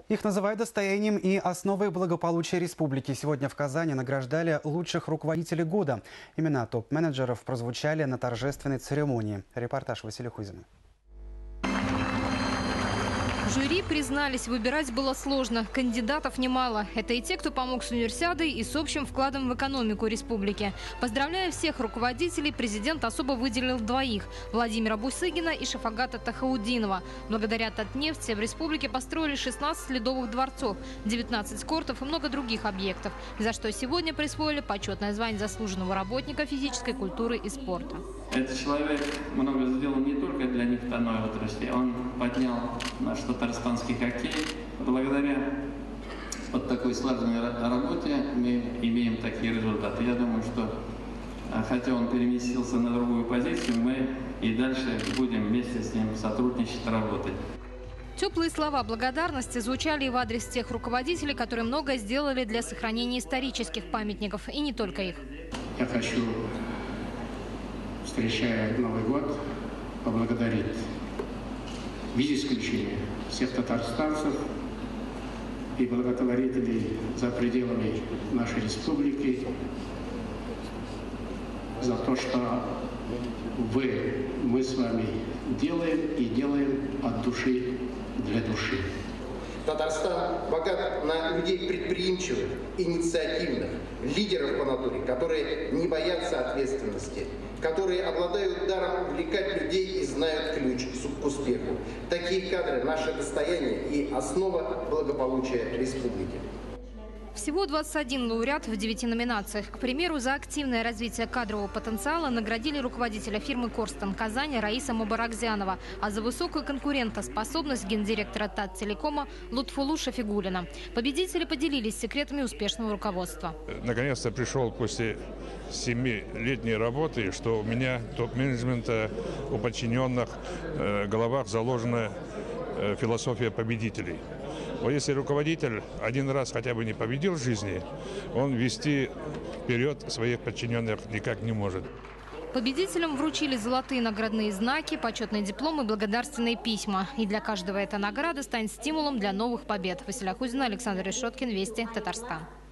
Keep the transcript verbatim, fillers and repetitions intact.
Их называют достоянием и основой благополучия республики. Сегодня в Казани награждали лучших руководителей года. Имена топ-менеджеров прозвучали на торжественной церемонии. Репортаж Василия Хузина. В жюри признались, выбирать было сложно. Кандидатов немало. Это и те, кто помог с универсиадой и с общим вкладом в экономику республики. Поздравляя всех руководителей, президент особо выделил двоих – Владимира Бусыгина и Шафагата Тахаудинова. Благодаря Татнефти в республике построили шестнадцать ледовых дворцов, девятнадцать кортов и много других объектов, за что сегодня присвоили почетное звание заслуженного работника физической культуры и спорта. Этот человек много сделал не только для нефтяной отрасли, он поднял наш татарстанский хоккей. Благодаря вот такой слаженной работе мы имеем такие результаты. Я думаю, что хотя он переместился на другую позицию, мы и дальше будем вместе с ним сотрудничать, работать. Теплые слова благодарности звучали и в адрес тех руководителей, которые многое сделали для сохранения исторических памятников, и не только их. Я хочу, встречая Новый год, поблагодарить без исключения всех татарстанцев и благотворителей за пределами нашей республики за то, что вы, мы с вами делаем и делаем от души для души. Татарстан богат на людей предприимчивых, инициативных, лидеров по натуре, которые не боятся ответственности, которые обладают даром увлекать людей и знают ключ к успеху. Такие кадры – наше достояние и основа благополучия республики. Всего двадцать один лауреат в девяти номинациях. К примеру, за активное развитие кадрового потенциала наградили руководителя фирмы «Корстон» Казань Раиса Мубаракзянова, а за высокую конкурентоспособность гендиректора Таттелекома Лутфулу Шафигулина. Победители поделились секретами успешного руководства. Наконец-то пришел после семилетней работы, что у меня топ-менеджмента, у подчиненных э, головах заложена э, философия победителей. Вот если руководитель один раз хотя бы не победил в жизни, он вести вперед своих подчиненных никак не может. Победителям вручили золотые наградные знаки, почетные дипломы, благодарственные письма. И для каждого эта награда станет стимулом для новых побед. Василия Хузина, Александр Решеткин, Вести, Татарстан.